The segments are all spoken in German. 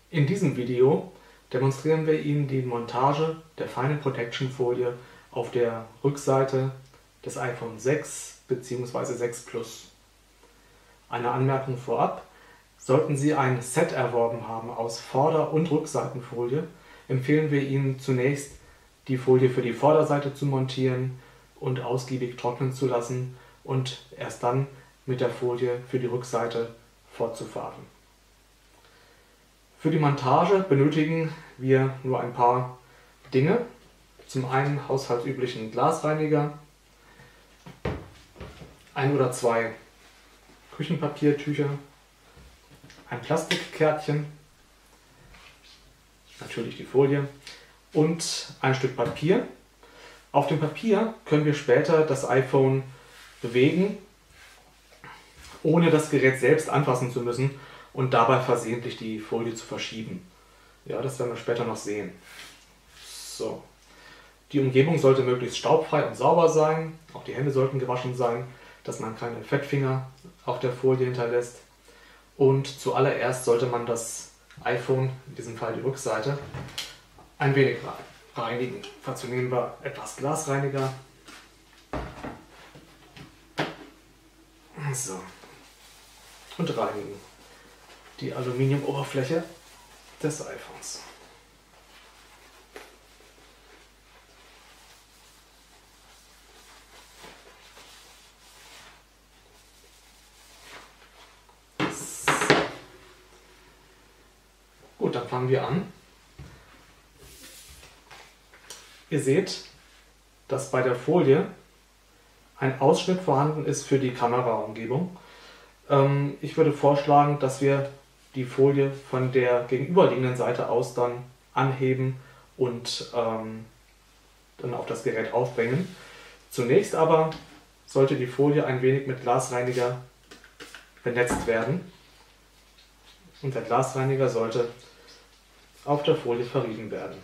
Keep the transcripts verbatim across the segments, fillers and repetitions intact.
In diesem Video demonstrieren wir Ihnen die Montage der Final Protection Folie auf der Rückseite des iPhone sechs bzw. sechs Plus. Eine Anmerkung vorab: Sollten Sie ein Set erworben haben aus Vorder- und Rückseitenfolie, empfehlen wir Ihnen zunächst, die Folie für die Vorderseite zu montieren und ausgiebig trocknen zu lassen und erst dann mit der Folie für die Rückseite fortzufahren. Für die Montage benötigen wir nur ein paar Dinge. Zum einen haushaltsüblichen Glasreiniger, ein oder zwei Küchenpapiertücher, ein Plastikkärtchen, natürlich die Folie und ein Stück Papier. Auf dem Papier können wir später das iPhone bewegen, ohne das Gerät selbst anfassen zu müssen und dabei versehentlich die Folie zu verschieben. Ja, das werden wir später noch sehen. So. Die Umgebung sollte möglichst staubfrei und sauber sein. Auch die Hände sollten gewaschen sein, dass man keine Fettfinger auf der Folie hinterlässt. Und zuallererst sollte man das iPhone, in diesem Fall die Rückseite, ein wenig reinigen. Dazu nehmen wir etwas Glasreiniger. So. Und reinigen die Aluminiumoberfläche des iPhones. So. Gut, dann fangen wir an. Ihr seht, dass bei der Folie ein Ausschnitt vorhanden ist für die Kameraumgebung. Ähm, ich würde vorschlagen, dass wir die Folie von der gegenüberliegenden Seite aus dann anheben und ähm, dann auf das Gerät aufbringen. Zunächst aber sollte die Folie ein wenig mit Glasreiniger benetzt werden und der Glasreiniger sollte auf der Folie verrieben werden.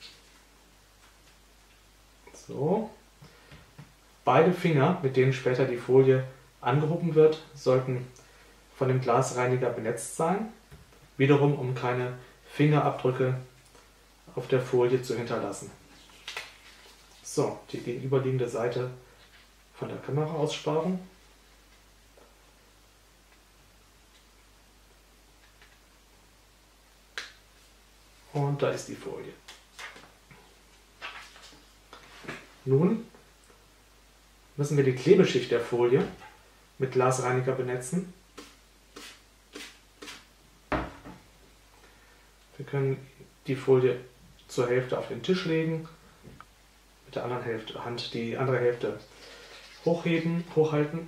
So. Beide Finger, mit denen später die Folie angehoben wird, sollten von dem Glasreiniger benetzt sein, wiederum um keine Fingerabdrücke auf der Folie zu hinterlassen. So, die gegenüberliegende Seite von der Kamera aussparen. Und da ist die Folie. Nun müssen wir die Klebeschicht der Folie mit Glasreiniger benetzen. Wir können die Folie zur Hälfte auf den Tisch legen, mit der anderen Hälfte, Hand die andere Hälfte hochheben, hochhalten,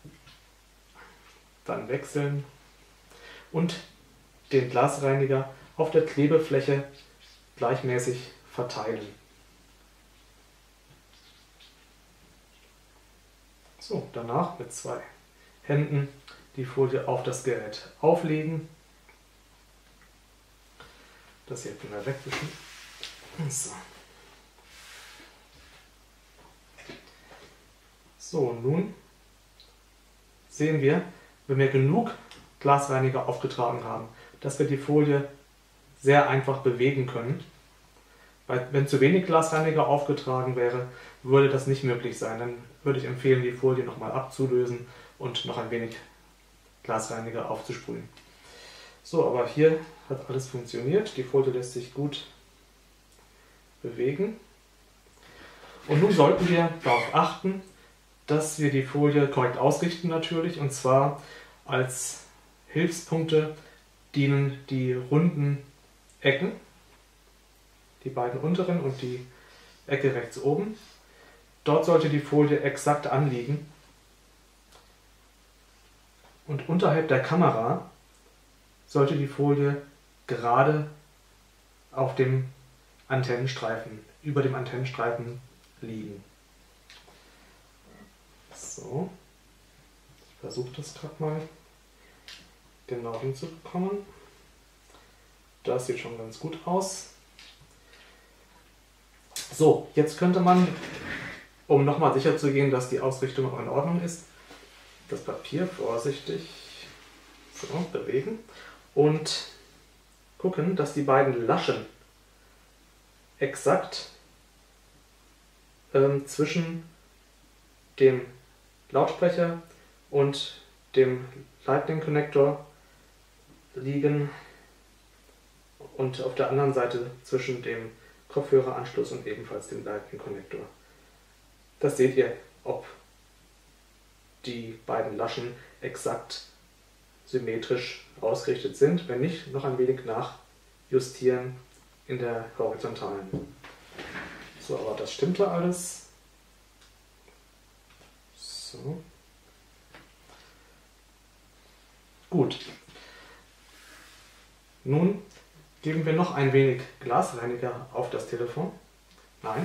dann wechseln und den Glasreiniger auf der Klebefläche gleichmäßig verteilen. So, danach mit zwei Händen die Folie auf das Gerät auflegen. Das hier können wir wegwischen. So. So, nun sehen wir, wenn wir genug Glasreiniger aufgetragen haben, dass wir die Folie sehr einfach bewegen können. Weil, wenn zu wenig Glasreiniger aufgetragen wäre, würde das nicht möglich sein. Dann würde ich empfehlen, die Folie nochmal abzulösen und noch ein wenig Glasreiniger aufzusprühen. So, aber hier hat alles funktioniert. Die Folie lässt sich gut bewegen. Und nun sollten wir darauf achten, dass wir die Folie korrekt ausrichten natürlich. Und zwar als Hilfspunkte dienen die runden Ecken, die beiden unteren und die Ecke rechts oben. Dort sollte die Folie exakt anliegen. Und unterhalb der Kamera sollte die Folie gerade auf dem Antennenstreifen, über dem Antennenstreifen liegen. So, ich versuche das gerade mal genau hinzubekommen. Das sieht schon ganz gut aus. So, jetzt könnte man, um nochmal sicher zu gehen, dass die Ausrichtung auch in Ordnung ist, das Papier vorsichtig so bewegen und gucken, dass die beiden Laschen exakt ähm, zwischen dem Lautsprecher und dem Lightning Connector liegen und auf der anderen Seite zwischen dem Kopfhöreranschluss und ebenfalls dem Lightning Connector. Das seht ihr, ob die beiden Laschen exakt symmetrisch ausgerichtet sind. Wenn nicht, noch ein wenig nachjustieren in der horizontalen. So, aber das stimmte alles. So. Gut. Nun geben wir noch ein wenig Glasreiniger auf das Telefon. Nein.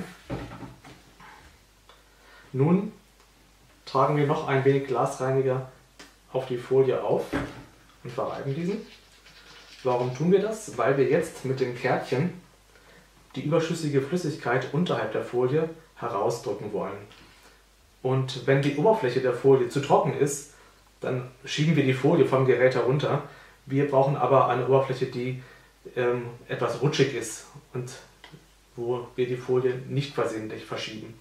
Nun tragen wir noch ein wenig Glasreiniger auf die Folie auf und verreiben diesen. Warum tun wir das? Weil wir jetzt mit dem Kärtchen die überschüssige Flüssigkeit unterhalb der Folie herausdrücken wollen. Und wenn die Oberfläche der Folie zu trocken ist, dann schieben wir die Folie vom Gerät herunter. Wir brauchen aber eine Oberfläche, die ähm, etwas rutschig ist und wo wir die Folie nicht versehentlich verschieben.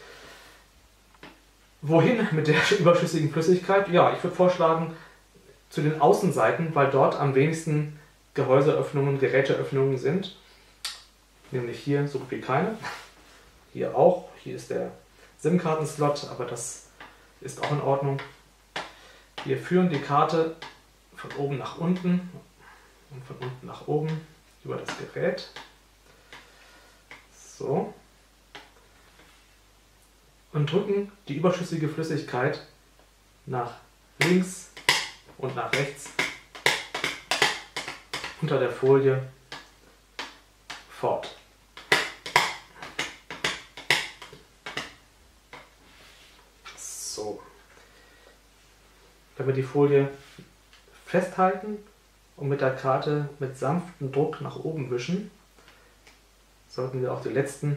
Wohin mit der überschüssigen Flüssigkeit? Ja, ich würde vorschlagen, zu den Außenseiten, weil dort am wenigsten Gehäuseöffnungen, Geräteöffnungen sind. Nämlich hier so gut wie keine. Hier auch. Hier ist der SIM-Karten-Slot, aber das ist auch in Ordnung. Wir führen die Karte von oben nach unten und von unten nach oben über das Gerät. So. Und drücken die überschüssige Flüssigkeit nach links und nach rechts unter der Folie fort. So. Wenn wir die Folie festhalten und mit der Karte mit sanftem Druck nach oben wischen, sollten wir auch die letzten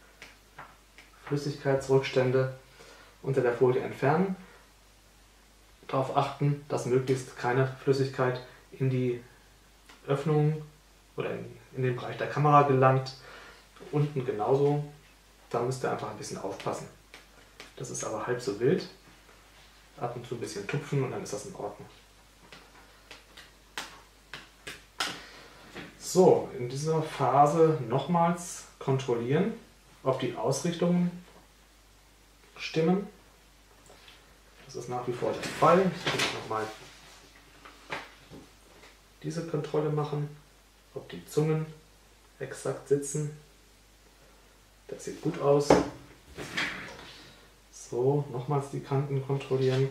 Flüssigkeitsrückstände unter der Folie entfernen. Darauf achten, dass möglichst keine Flüssigkeit in die Öffnung oder in, in den Bereich der Kamera gelangt. Unten genauso. Da müsst ihr einfach ein bisschen aufpassen. Das ist aber halb so wild. Ab und zu ein bisschen tupfen und dann ist das in Ordnung. So, in dieser Phase nochmals kontrollieren, ob die Ausrichtungen stimmen. Das ist nach wie vor der Fall. Ich kann nochmal diese Kontrolle machen, ob die Zungen exakt sitzen. Das sieht gut aus. So, nochmals die Kanten kontrollieren.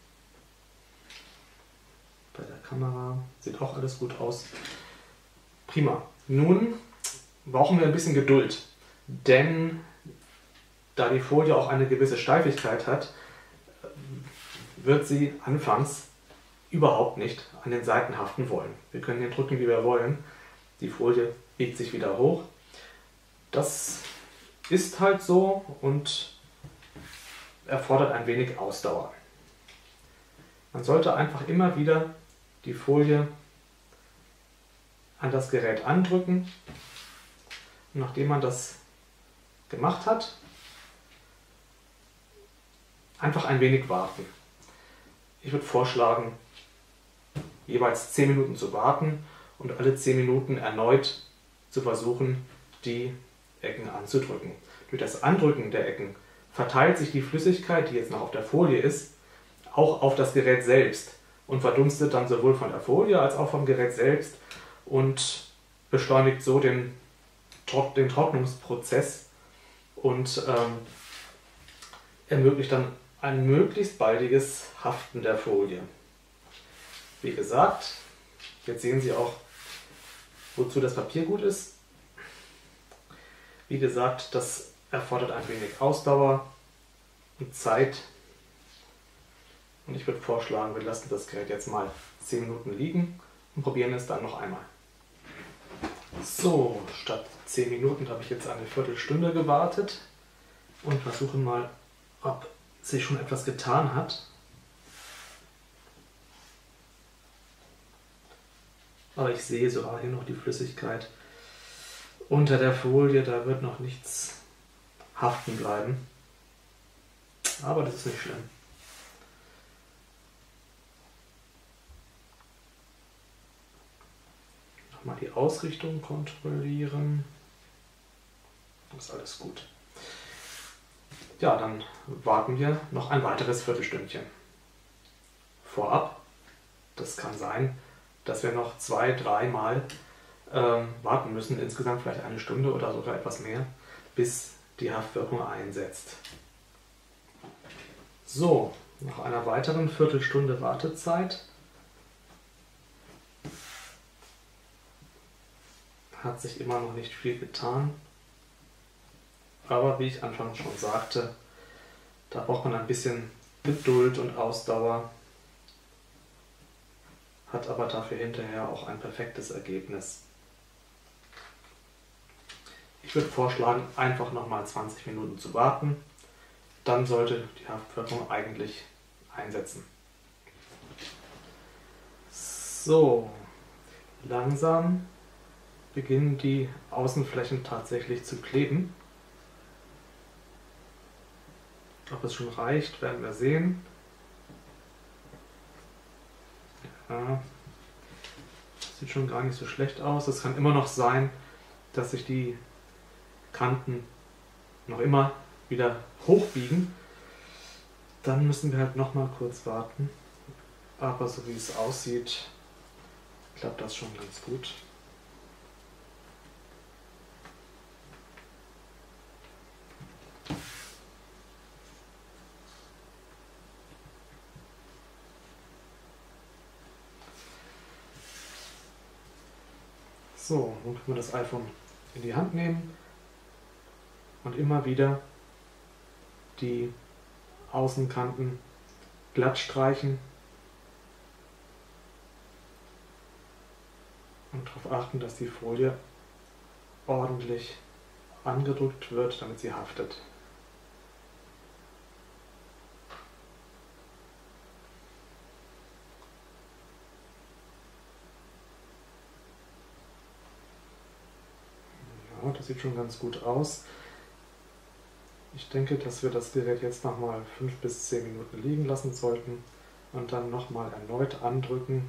Bei der Kamera sieht auch alles gut aus. Prima. Nun brauchen wir ein bisschen Geduld, denn da die Folie auch eine gewisse Steifigkeit hat, wird sie anfangs überhaupt nicht an den Seiten haften wollen. Wir können hier drücken, wie wir wollen. Die Folie biegt sich wieder hoch. Das ist halt so und erfordert ein wenig Ausdauer. Man sollte einfach immer wieder die Folie an das Gerät andrücken. Und nachdem man das gemacht hat, einfach ein wenig warten. Ich würde vorschlagen, jeweils zehn Minuten zu warten und alle zehn Minuten erneut zu versuchen, die Ecken anzudrücken. Durch das Andrücken der Ecken verteilt sich die Flüssigkeit, die jetzt noch auf der Folie ist, auch auf das Gerät selbst und verdunstet dann sowohl von der Folie als auch vom Gerät selbst und beschleunigt so den, den Trocknungsprozess und ähm, ermöglicht dann ein möglichst baldiges Haften der Folie. Wie gesagt, jetzt sehen Sie auch, wozu das Papier gut ist. Wie gesagt, das erfordert ein wenig Ausdauer und Zeit. Und ich würde vorschlagen, wir lassen das Gerät jetzt mal zehn Minuten liegen und probieren es dann noch einmal. So, statt zehn Minuten habe ich jetzt eine Viertelstunde gewartet und versuche mal, ob sich schon etwas getan hat. Aber ich sehe sogar hier noch die Flüssigkeit unter der Folie, da wird noch nichts haften bleiben. Aber das ist nicht schlimm. Nochmal die Ausrichtung kontrollieren. Ist alles gut. Ja, dann warten wir noch ein weiteres Viertelstündchen. Vorab, das kann sein, dass wir noch zwei, dreimal ähm, warten müssen, insgesamt vielleicht eine Stunde oder sogar etwas mehr, bis die Haftwirkung einsetzt. So, nach einer weiteren Viertelstunde Wartezeit hat sich immer noch nicht viel getan. Aber wie ich anfangs schon sagte, da braucht man ein bisschen Geduld und Ausdauer, hat aber dafür hinterher auch ein perfektes Ergebnis. Ich würde vorschlagen, einfach nochmal zwanzig Minuten zu warten, dann sollte die Haftwirkung eigentlich einsetzen. So, langsam beginnen die Außenflächen tatsächlich zu kleben. Ob es schon reicht, werden wir sehen. Ja, sieht schon gar nicht so schlecht aus. Es kann immer noch sein, dass sich die Kanten noch immer wieder hochbiegen. Dann müssen wir halt noch mal kurz warten. Aber so wie es aussieht, klappt das schon ganz gut. So, nun können wir das iPhone in die Hand nehmen und immer wieder die Außenkanten glatt streichen und darauf achten, dass die Folie ordentlich angedrückt wird, damit sie haftet. Ja, das sieht schon ganz gut aus. Ich denke, dass wir das Gerät jetzt nochmal fünf bis zehn Minuten liegen lassen sollten und dann nochmal erneut andrücken.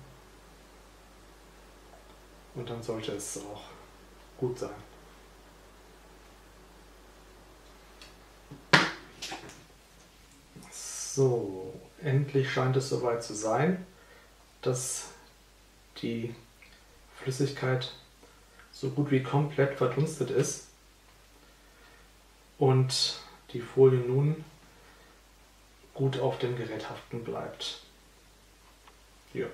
Und dann sollte es auch gut sein. So, endlich scheint es soweit zu sein, dass die Flüssigkeit so gut wie komplett verdunstet ist und die Folie nun gut auf dem Gerät haften bleibt. Ja.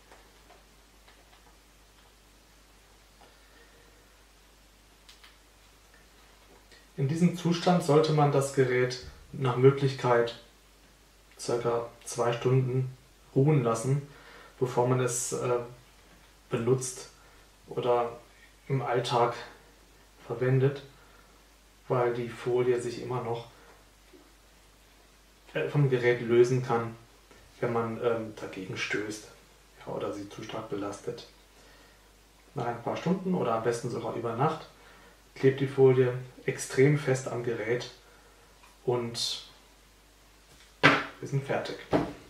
In diesem Zustand sollte man das Gerät nach Möglichkeit ca. zwei Stunden ruhen lassen, bevor man es äh, benutzt oder im Alltag verwendet, weil die Folie sich immer noch vom Gerät lösen kann, wenn man ähm, dagegen stößt, ja, oder sie zu stark belastet. Nach ein paar Stunden oder am besten sogar über Nacht klebt die Folie extrem fest am Gerät und wir sind fertig.